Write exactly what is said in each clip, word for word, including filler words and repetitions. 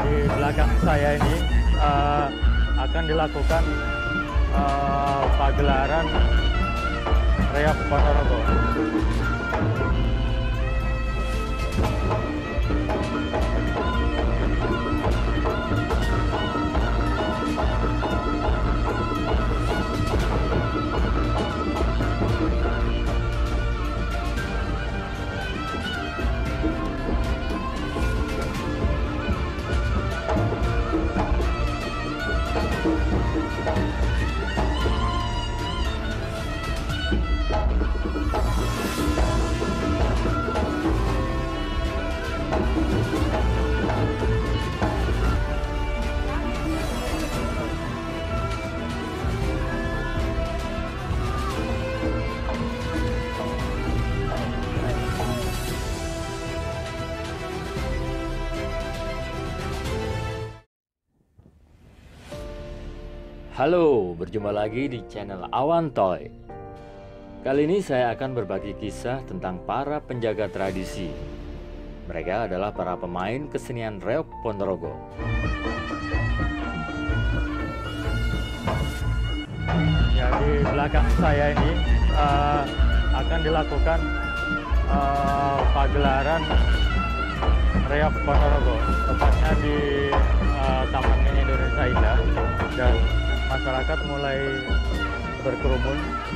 di belakang saya ini uh, akan dilakukan uh, pagelaran Reok Ponorogo. Halo, berjumpa lagi di channel Awan Toy. Kali ini saya akan berbagi kisah tentang para penjaga tradisi. Mereka adalah para pemain kesenian Reok Ponorogo. Ya, di belakang saya ini uh, akan dilakukan uh, pagelaran Reok Ponorogo, tepatnya di uh, Taman Mini Indonesia Indah, dan masyarakat mulai berkerumun,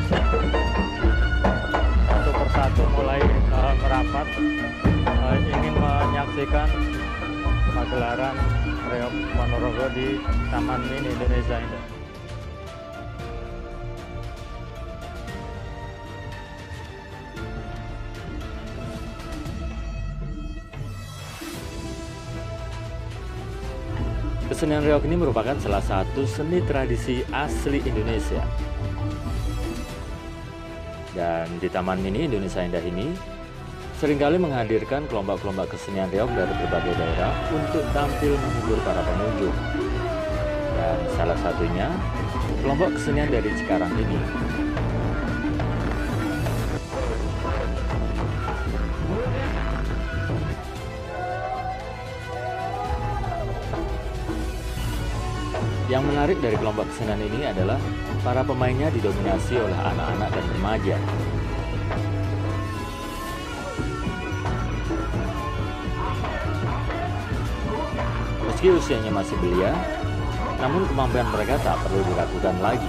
satu persatu mulai uh, merapat uh, ingin menyaksikan pagelaran Reok Ponorogo di Taman Mini Indonesia Indah. Kesenian reok ini merupakan salah satu seni tradisi asli Indonesia. Dan di Taman Mini Indonesia Indah ini seringkali menghadirkan kelompok-kelompok kesenian reok dari berbagai daerah untuk tampil menghibur para pengunjung. Dan salah satunya kelompok kesenian dari Cikarang ini. Yang menarik dari kelompok kesenian ini adalah para pemainnya didominasi oleh anak-anak dan remaja. Meski usianya masih belia, namun kemampuan mereka tak perlu diragukan lagi.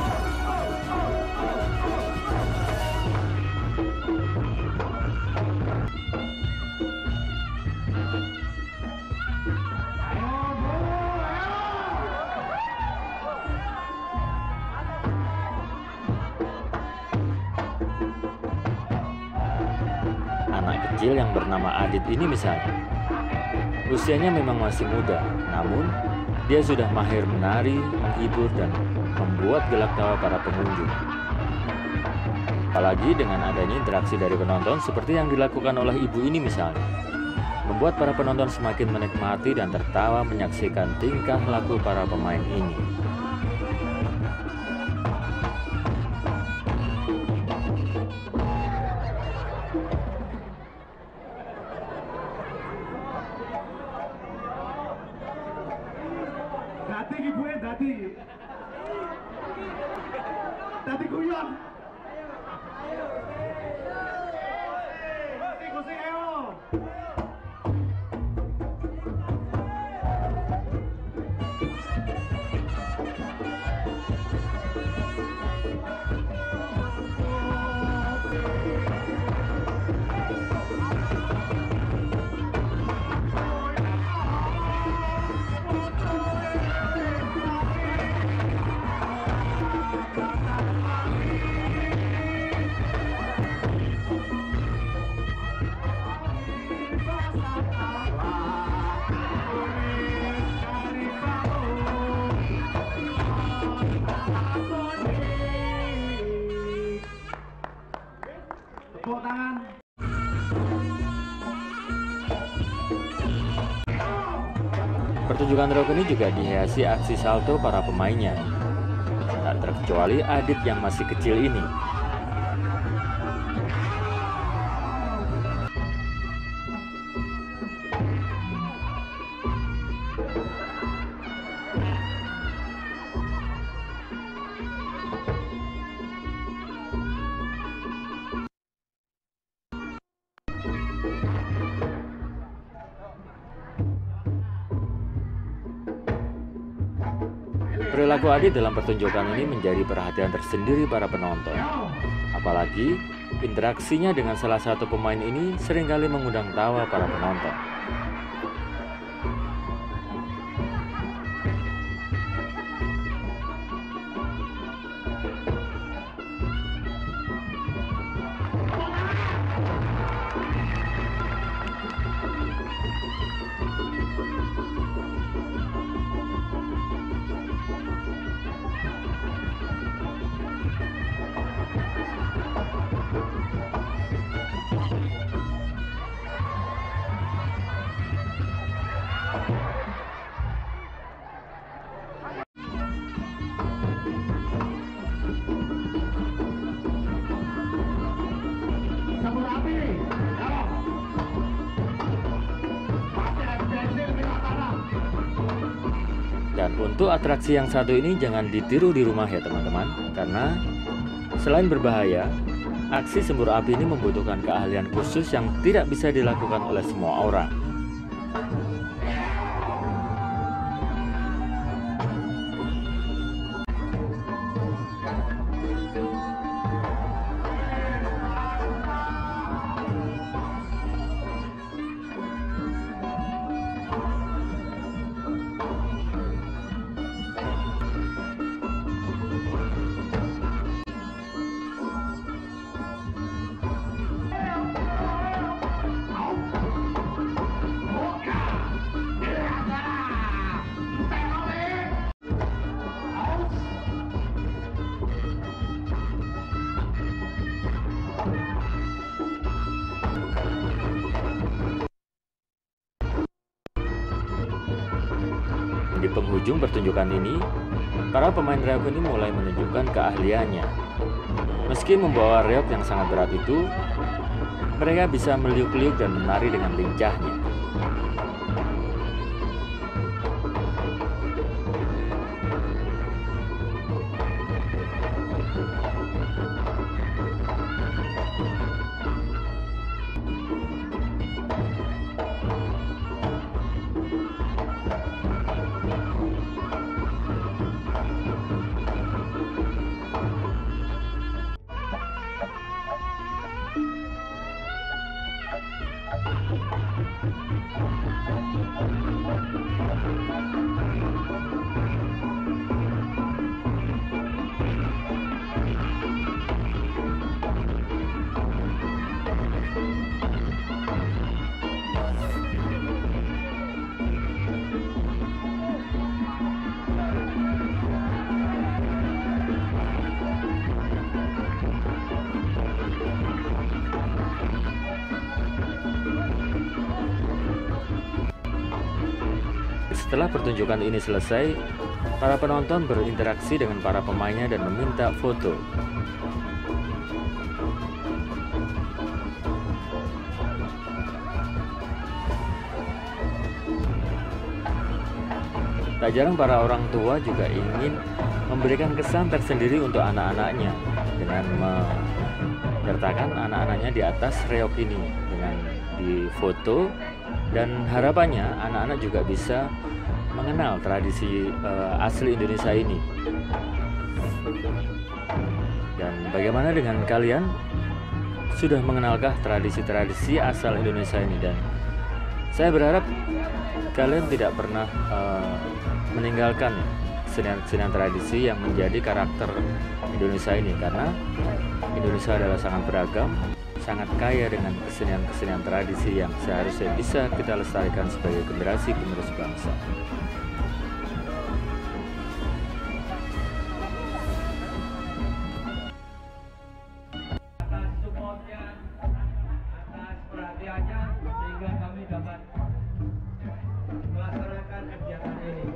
Anak kecil yang bernama Adit ini misalnya, usianya memang masih muda, namun dia sudah mahir menari, menghibur, dan membuat gelak tawa para pengunjung. Apalagi dengan adanya interaksi dari penonton seperti yang dilakukan oleh ibu ini misalnya, membuat para penonton semakin menikmati dan tertawa menyaksikan tingkah laku para pemain ini. Dati ibu e dati. Dati guyon. Ayo. Kusik ayo. Tepuk tangan. Pertunjukan reok ini juga dihiasi aksi salto para pemainnya. Tak terkecuali Adit yang masih kecil ini. Perilaku Adi dalam pertunjukan ini menjadi perhatian tersendiri para penonton. Apalagi interaksinya dengan salah satu pemain ini seringkali mengundang tawa para penonton. Sambut api. Ya. Pasti ada bensin di tanah. Dan untuk atraksi yang satu ini jangan ditiru di rumah ya teman-teman, karena selain berbahaya, aksi sembur api ini membutuhkan keahlian khusus yang tidak bisa dilakukan oleh semua orang. Di penghujung pertunjukan ini, para pemain reog ini mulai menunjukkan keahliannya. Meski membawa reog yang sangat berat itu, mereka bisa meliuk-liuk dan menari dengan lincahnya. Setelah pertunjukan ini selesai, para penonton berinteraksi dengan para pemainnya dan meminta foto. Tak jarang para orang tua juga ingin memberikan kesan tersendiri untuk anak-anaknya dengan menyertakan anak-anaknya di atas reog ini dengan difoto, dan harapannya anak-anak juga bisa mengenal tradisi uh, asli Indonesia ini. Dan bagaimana dengan kalian? Sudah mengenalkah tradisi-tradisi asal Indonesia ini? Dan saya berharap kalian tidak pernah uh, meninggalkan kesenian-kesenian tradisi yang menjadi karakter Indonesia ini, karena Indonesia adalah sangat beragam, sangat kaya dengan kesenian-kesenian tradisi yang seharusnya bisa kita lestarikan sebagai generasi penerus bangsa. Atas supportnya, atas perhatiannya, sehingga kami dapat melaksanakan kegiatan ini.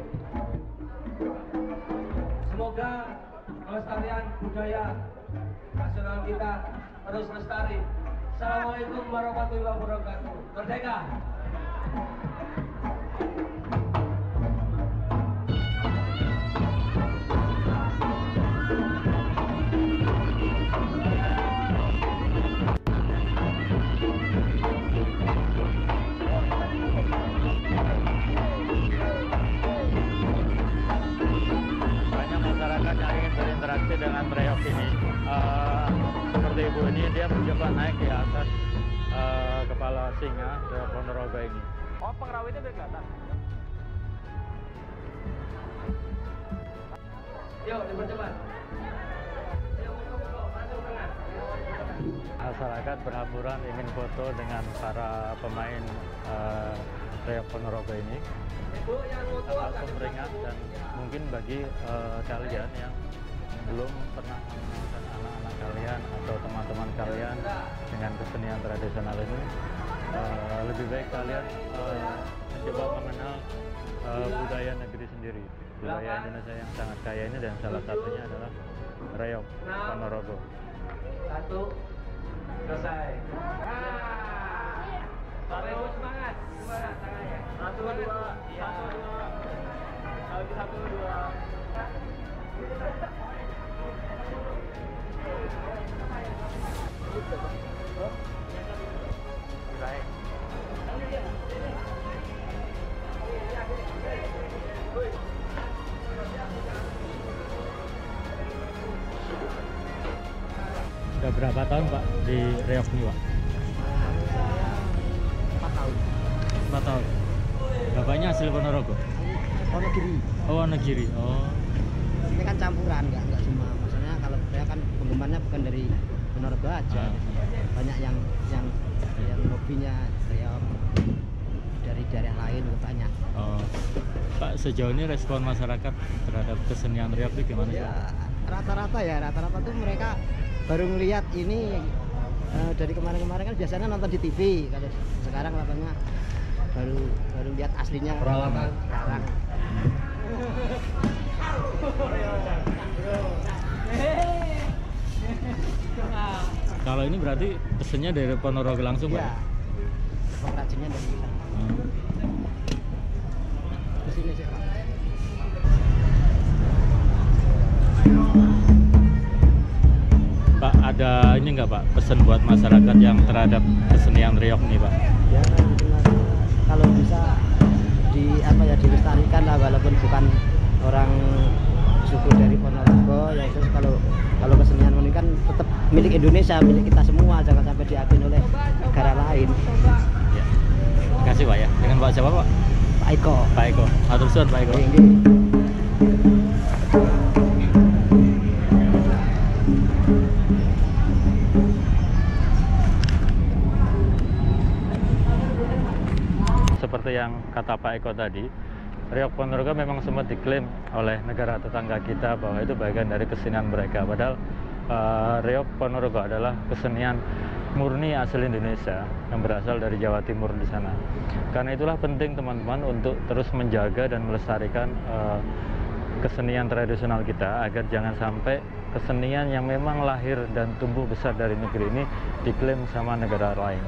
Semoga kelestarian budaya nasional kita terus lestari. Assalamualaikum warahmatullahi wabarakatuh. Merdeka! reok ini, uh, seperti ibu ini, dia mencoba naik ke atas uh, kepala singa reok Ponorogo ini. Oh, pengrawitnya udah kelihatan. Yuk, dipercepat. Yuk, foto-foto, masuk tengah. Masyarakat berhamburan ingin foto dengan para pemain uh, reok Ponorogo ini. Ibu yang foto Hal agak pemperingat dan mungkin bagi uh, kalian yang belum pernah mengenalkan anak-anak kalian atau teman-teman kalian dengan kesenian tradisional ini, uh, lebih baik kalian uh, mencoba mengenal uh, budaya negeri sendiri, budaya Indonesia yang sangat kaya ini, dan salah satunya adalah reok Ponorogo. Satu, selesai. Sampai ibu semangat, semangat tangannya. Satu, dua, Iya. satu, dua. Lagi satu, dua. Baik. Sudah berapa tahun Pak di reok ini Pak? empat tahun. empat tahun. Bapaknya asli Ponorogo? Wonogiri. Oh, Wonogiri. Oh. Ini kan campuran, nggak nggak semua. Maksudnya kalau saya kan penggemarnya bukan dari Ponorogo aja. Ah. Banyak yang yang yang hobinya reok dari daerah lain juga banyak. Oh. Pak, sejauh ini respon masyarakat terhadap kesenian reok itu gimana sih? Ya rata-rata ya rata-rata tuh mereka baru ngelihat ini eh, dari kemarin-kemarin kan biasanya nonton di T V. Kalau sekarang katanya baru baru lihat aslinya Peralatan. sekarang. Kalau ini berarti pesennya dari Ponorogo langsung Pak? Ya, pengrajinnya dari sana. Hmm. Ke sini sih Pak. Pak, ada ini nggak Pak pesan buat masyarakat yang terhadap kesenian reok nih Pak? Ya sebenarnya kalau bisa di apa ya dilestarikan lah, walaupun bukan orang suku dari Ponorogo ya, itu kalau kalau kesenian ini kan tetap milik Indonesia, milik kita semua, jangan sampai diambil oleh negara lain. Ya. Terima kasih Pak ya. Dengan Pak siapa Pak? Pak Eko. Pak Eko. Matur suwun Pak Eko. Tinggi. Seperti yang kata Pak Eko tadi, reok Ponorogo memang sempat diklaim oleh negara tetangga kita bahwa itu bagian dari kesenian mereka. Padahal uh, reok Ponorogo adalah kesenian murni asli Indonesia yang berasal dari Jawa Timur di sana. Karena itulah penting teman-teman untuk terus menjaga dan melestarikan uh, kesenian tradisional kita, agar jangan sampai kesenian yang memang lahir dan tumbuh besar dari negeri ini diklaim sama negara lain.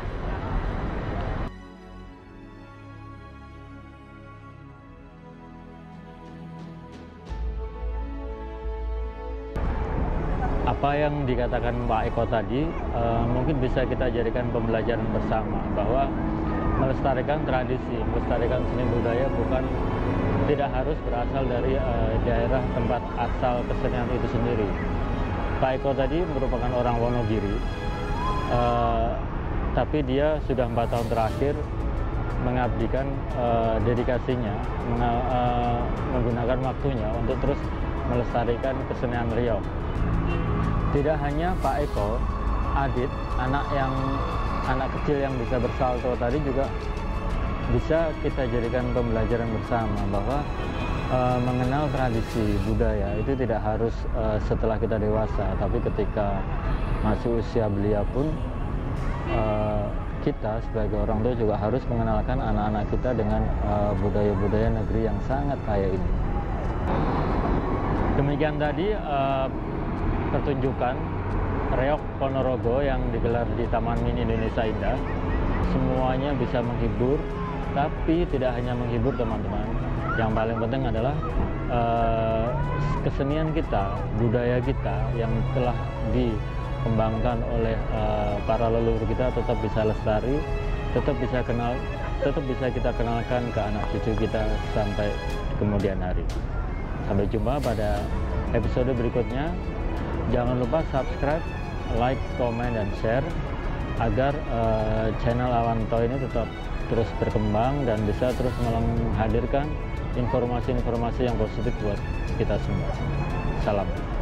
Apa yang dikatakan Pak Eko tadi uh, mungkin bisa kita jadikan pembelajaran bersama, bahwa melestarikan tradisi, melestarikan seni budaya bukan tidak harus berasal dari uh, daerah tempat asal kesenian itu sendiri. Pak Eko tadi merupakan orang Wonogiri, uh, tapi dia sudah empat tahun terakhir mengabdikan uh, dedikasinya, meng uh, menggunakan waktunya untuk terus melestarikan kesenian reok. Tidak hanya Pak Eko, Adit, anak yang anak kecil yang bisa bersalto tadi juga bisa kita jadikan pembelajaran bersama, bahwa e, mengenal tradisi budaya itu tidak harus e, setelah kita dewasa, tapi ketika masih usia belia pun e, kita sebagai orang tua juga harus mengenalkan anak-anak kita dengan budaya-budaya negeri yang sangat kaya ini. Demikian tadi e, pertunjukan reok Ponorogo yang digelar di Taman Mini Indonesia Indah. Semuanya bisa menghibur, tapi tidak hanya menghibur teman-teman. Yang paling penting adalah uh, kesenian kita, budaya kita yang telah dikembangkan oleh uh, para leluhur kita tetap bisa lestari, tetap bisa kenal, tetap bisa kita kenalkan ke anak cucu kita sampai kemudian hari. Sampai jumpa pada episode berikutnya. Jangan lupa subscribe, like, komen, dan share agar uh, channel Awanto ini tetap terus berkembang dan bisa terus menghadirkan informasi-informasi yang positif buat kita semua. Salam.